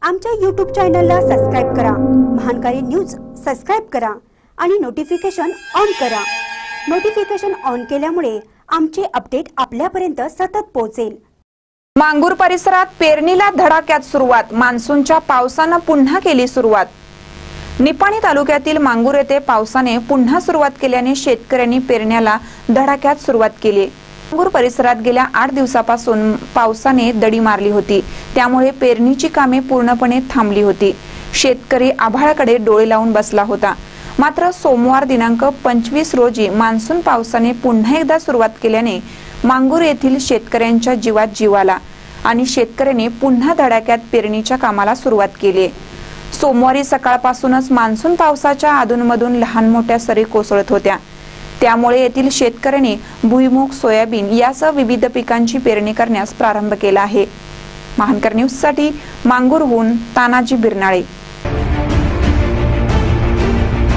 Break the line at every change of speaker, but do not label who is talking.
आमच्या YouTube चॅनलला subscribe करा, महानकारी न्यूज सबस्क्राइब करा आणि नोटिफिकेशन ऑन करा। नोटिफिकेशन ऑन केल्यामुळे आमचे अपडेट आपल्यापर्यंत सतत पोहोचेल।
मांगूर परिसरात पेरणीला धडाक्यात सुरुवात। मान्सूनच्या पावसाने पुन्हा केली सुरुवात। निपाणी तालुक्यातील मांगूर येथे पावसाने पुन्हा सुरुवात केल्याने शेतकऱ्यांनी पेरण्याला धडाक्यात सुरुवात केली। मांगूर परिसरात गेल्या 8 दिवसापासून पावसाने दडी मारली होती, त्यामुळे पेरणीची कामे पूर्णपणे थांबली होती। शेतकरी आभाळाकडे डोळे लावून बसला होता। मात्र सोमवार दिनांक 25 रोजी मान्सून पावसाने पुन्हा एकदा सुरुवात केल्याने मांगूर येथील शेतकऱ्यांच्या जीवात जीव आला आणि शेतकऱ्यांनी पुन्हा धडाक्यात पेरणीच्या कामाला सुरुवात केली। सोमवारी सकाळपासूनच मान्सून पावसाच्या अधूनमधून लहान मोठ्या सरी कोसळत होत्या, त्यामुळे येथील शेतकऱ्यांनी भुईमूग, सोयाबीन यासह विविध पिकांची पेरणी करण्यास प्रारंभ केला आहे। महानकर न्यूज साठी मांगूरहून तानाजी बिरनाळे।